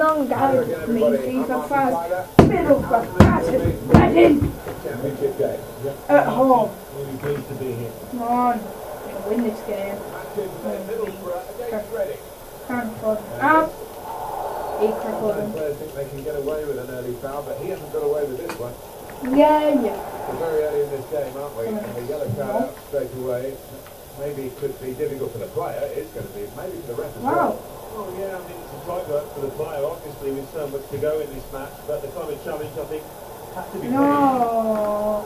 long out me FIFA fast, Middlesbrough, passive, Reading Championship game. at home. Really pleased to be here. Come on, we can win this game. Middlesbrough against Reading. Can't afford out. He crippled him. Players think they can get away with an early foul, but he hasn't got away with this one. Yeah. We're very early in this game, aren't we? And a yellow card out straight away. Maybe it could be difficult for the player. It's going to be maybe for the ref as well. Oh yeah, I mean it's a tight work for the player, obviously with so much to go in this match, but the kind of challenge I think has to be No.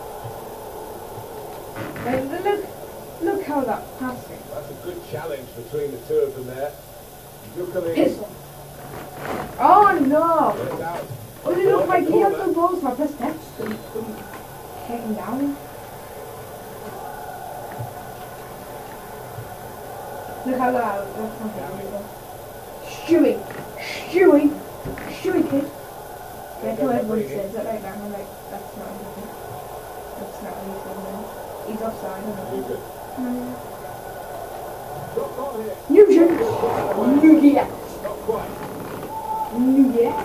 Look how that passing. That's a good challenge between the two of them there. Pistol. Oh no! It's out. Oh, it looked like he had the balls. I pressed X and came down. Look how that was. Stewie kid. Yeah, to everyone says it like that. I'm like, that's not anything. That's not what he said, man. He's offside, isn't he? Nugent! Nugent! Not quite. Nugent!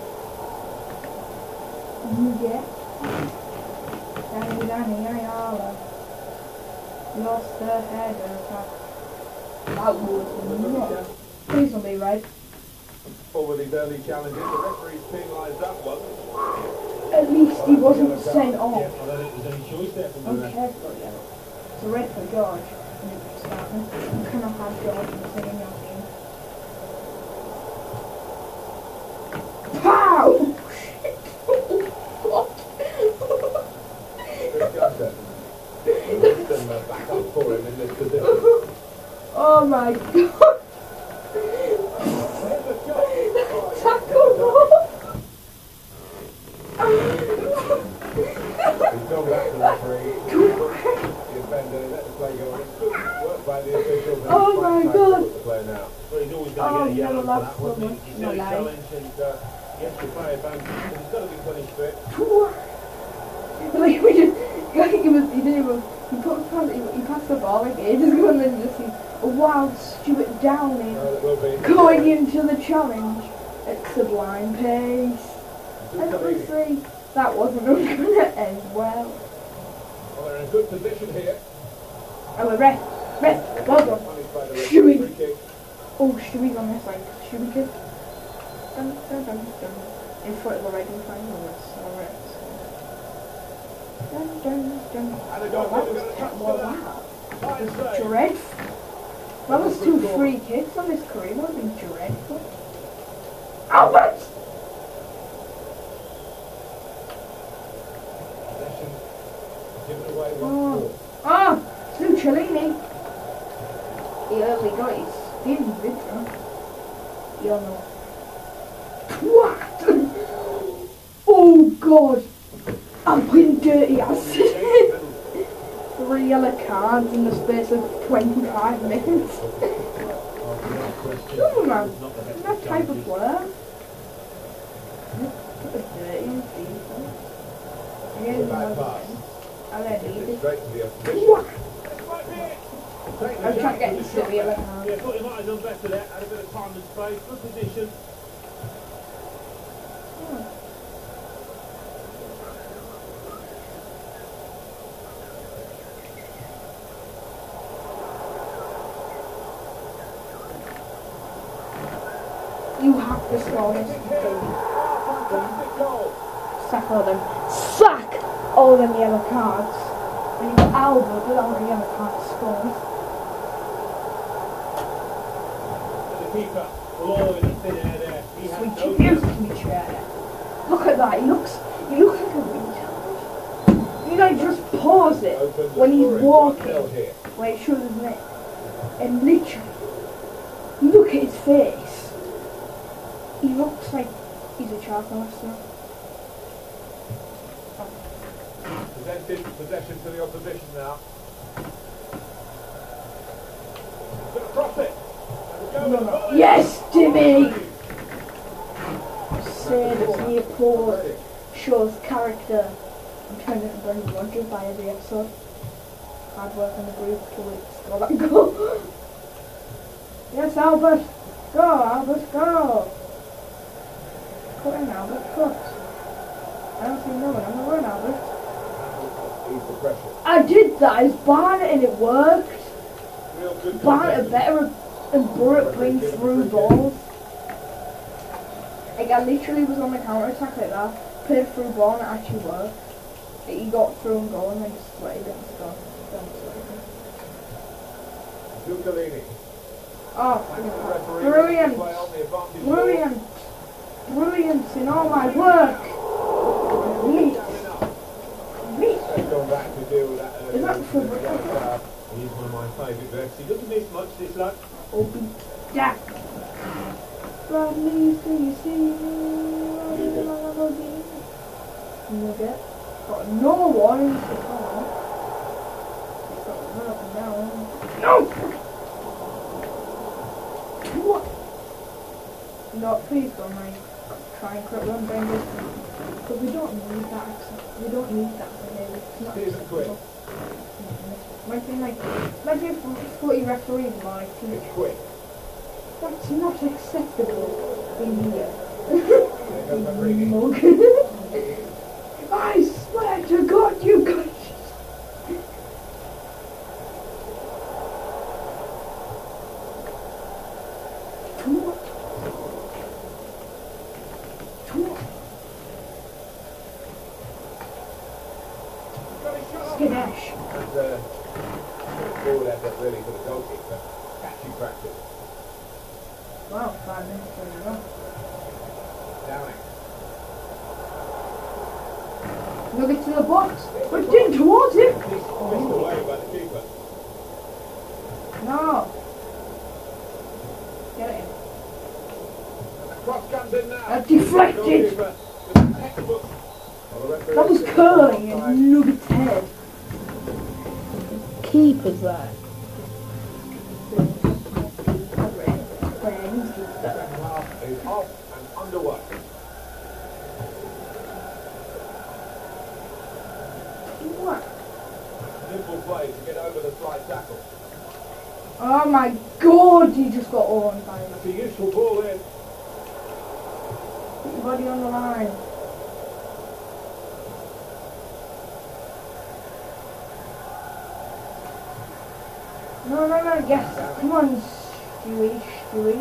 Danny, Ayala. Lost the header. That was not. Please don't be right. Over these early challenges, the referee's penalised that one. At least he wasn't sent off. Yeah, I don't think there's any choice there from the ref. Okay, but yeah. It's a red for George. You cannot have George in the same game. Pow! Back up for him in this position. Oh my god! Tackle ball! He's gone back to the referee. The offender let the play go on. Worked by the officials. Oh my god! The play now. But he's always going to get a yellow for that, so wasn't much. he? He's a challenge and he has to play advantage, and he's got to be punished for it. Like we just, he passed the ball like ages ago and then just a wild Stuart Downing going into the challenge at sublime pace. And obviously that wasn't going to end well. Well, they're in a good position here. Oh, a ref, well done. Stewie. Oh, Stewie's on this side. Stewie kid. In front of the Reading fans. Alright. Wow. That was dreadful. That was 2 free kicks on his career. That would have been dreadful. Albert! Stu Cellini. He early got his spin victor. You don't know. What? Oh god! I'm putting dirty acid. 3 yellow cards in the space of 25 minutes. Come on, man. That type of player. Put the dirty in FIFA. I don't need it. What? I'm trying to get into the yellow card. Yeah, I thought he might have done better there. Had a bit of time and space. Good position. You have to score this goal. Sack all them. Sack all them yellow cards. And you've got Albert without a yellow card scores. The keeper will all in the thin air there. He has no Sweet chair. Look at that. He looks like a retard. You know, just pause it when he's walking. Where it shows his neck. And literally, look at his face. He looks like he's a child molester. Presented possession to the opposition now. Gonna cross it. No. Yes, Jimmy! Saves near pause, shows character. I'm turning to Brendan Rodgers by every episode. Hard work on the group to score that goal. Yes, Albert! Go, Albert, go! put in Albert first. I don't see no one on the run, Albert. Ease the pressure. I did that, it's Barnett and it worked. Real good Barnett are better than Burrett playing through balls. Like I literally was on the counter attack like that, played through ball and it actually worked. Like, he got through and goal and then just sweated and stuff. Zuccolini. Oh, brilliant! Brilliant! Brilliant in all my work! Neat! Neat! They've gone back to deal with that. Is that for He's one of my favourite refs. He doesn't miss much, this lad. Open Jack! Bradley, do you see me? Nugget. Got no one in the car. Got one up and down. No! What? No, please don't mind. Try and quick run down this one. But we don't need that. We don't need that for here. It's not acceptable. Might be like 40 referees in my team. It's quick. That's not acceptable in here. Mug. I swear to God, you guys. Skidash. And forward effort really for the goalkeeper. Catchy practice. Wow, 5 minutes in a row. Downing. Nugget to the box. But in towards him. Missed away by the keeper. No. Get it in. And the cross comes in now. Deflected. That was curling in Nugget's head. Keeper's there. Second half is off and underway. What? Nimble play to get over the slide tackle. Oh my God, he just got on by it. That's a useful ball in. Put your body on the line. No, yes. Come on, Stewie.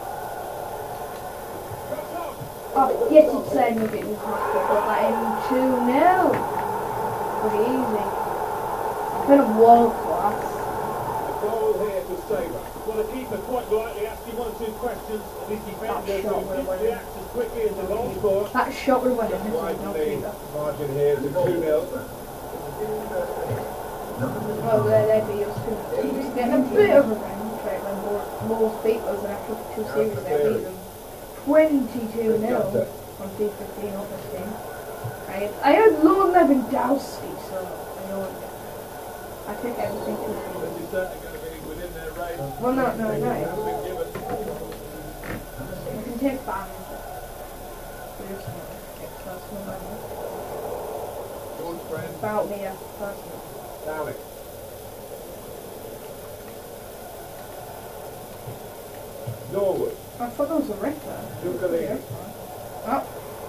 Oh, yes, it's saying Nugget was happy to put that in 2-0. Pretty easy. Kind of world class. The goal here to Sabre. Well, the keeper quite rightly asked him 1 or 2 questions, and his defender reacts as quickly as the goal scorer. That shot would have went in. Widen the margin here to 2-0. Well, there be used to. He's getting a bit of revenge, right, when Moore's beat us and I took 2 series there, beat them 22-0 on T15 off this game. I had Lord Lewandowski, so I know I think everything to This is certainly going to be within their range. Well, no. Hasn't been given. You can take bans. George friend. About me, yeah, personally. Downing. Norwood. I thought that was a rip there. Zuccolini. Oh.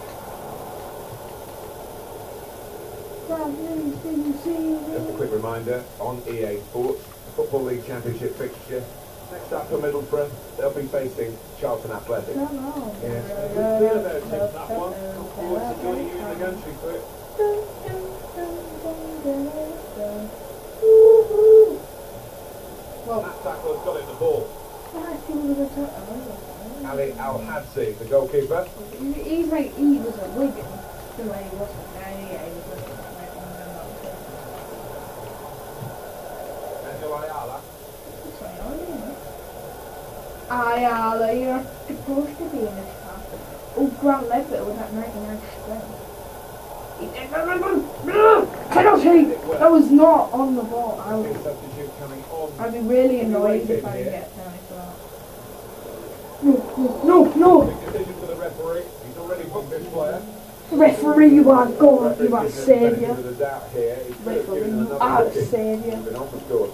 Just a quick reminder on EA Sports, Football League Championship fixture. Next up for Middlesbrough, they'll be facing Charlton Athletic. No. Yes. Good feel about it, that one. Look forward to joining you in the country for it. Well, That tackler's got him the ball. Ali Al-Hadsi, the goalkeeper. He's like, he was a Wigan. The way he wasn't there, yeah, he was like, Daniel Ayala. Ayala, you're supposed to be in this car. Oh, Grant Levitt with that 99 strength. Penalty! That was not on the ball. Substitute coming on. I'd be really annoyed if I didn't get a penalty for that. No! Big decision for the referee. He's already booked this player. Referee, you are God, you are saviour. With a doubt here. He's Referee, you are a saviour. He's been on for score.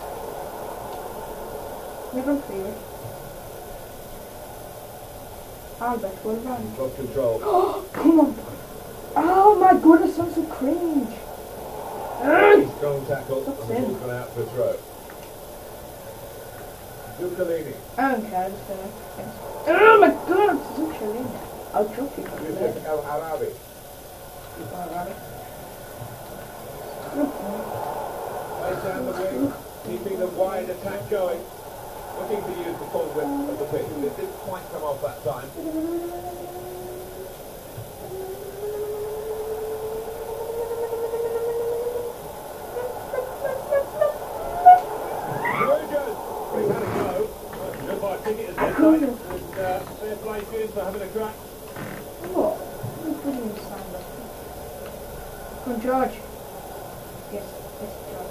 Never fear. Albert, what about He's lost control. Oh, come on. Oh my goodness, I'm so cringe. Strong tackle. And the ball's gone out for a throw. Zuccolini. I don't care, just oh my god, Zuccolini. I'll drop you from there. Yusuf El Arabi. Plays down the wing, keeping the wide attack going. Looking to use the full width of the pitch. It didn't quite come off that time. Very good. He's had a go. Good by ticket as fair play to him for having a crack. What? Look at him stand up. Come on, George. Yes, George.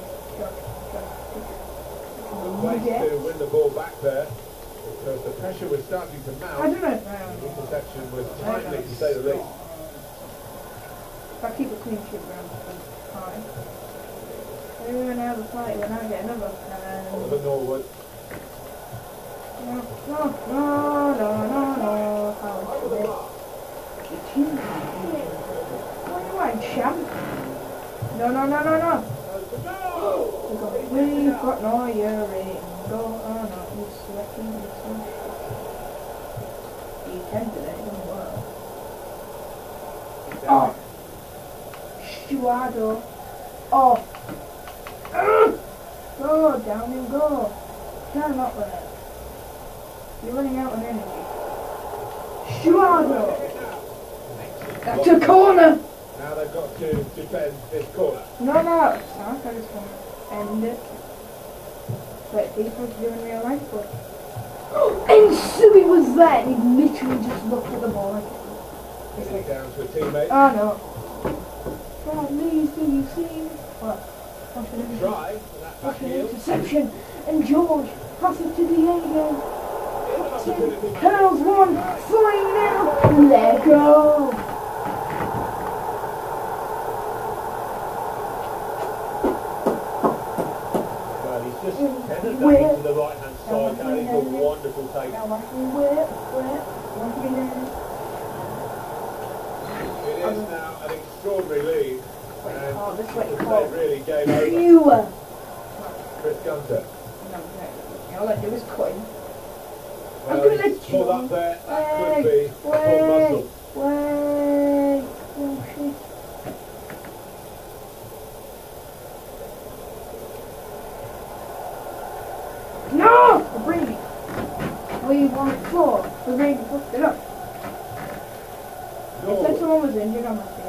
Good place to win the ball back there, because the pressure was starting to mount. I don't know if The interception was timely, to say the least. If I keep a clean sheet around the time. We're going to have a fight when I get another. Oliver Norwood. No. How is it? What are you like, champ? No. We've got no earring. Go on, you sweating. You tempted it, it doesn't work. Oh! Stuardo. Oh! Go, down you go. Cannot let it. You're running out of energy. Stuardo! That's a corner! Now they've got to defend this corner. No, it's not. I just want to end it. But people doing real life, but... And Suey was there and he literally just looked at the ball like it. Like, down to a teammate. Oh no. God, please, do you see? What? What's an interception? And George passes to Diego. Curls one, 3-0. Let go. Just headed that into the right hand side. That is a wonderful take. It is now an extraordinary lead, and they really gave over. Chris Gunter. All I do is coin. Well, he's pulled up there. That could be a full muscle. Wait. Oh shit. No! The Brady. We want 4. The Brady fucked it up. It said someone was injured on my team.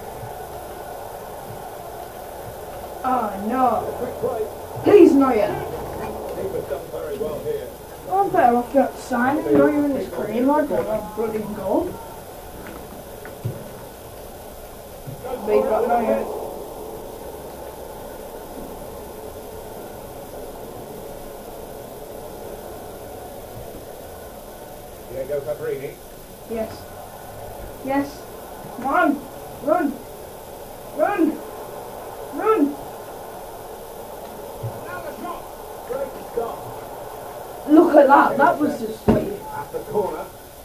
Oh no. Please, Neuer. Keeper's done very well here. I'm better off not signing Neuer in this cream. I'd want a bloody goal. Big got Neuer. Diego Fabrini. Yes. Come on. Run. Now the shot. Great stop. Look at that. That was just sweet. At the corner.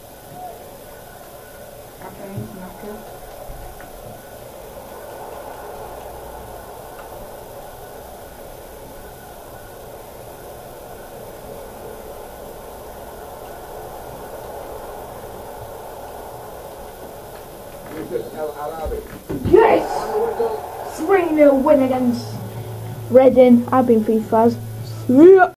Yusuf El Arabi. Yes! 3-0 win against Reading. I've been FIFA's.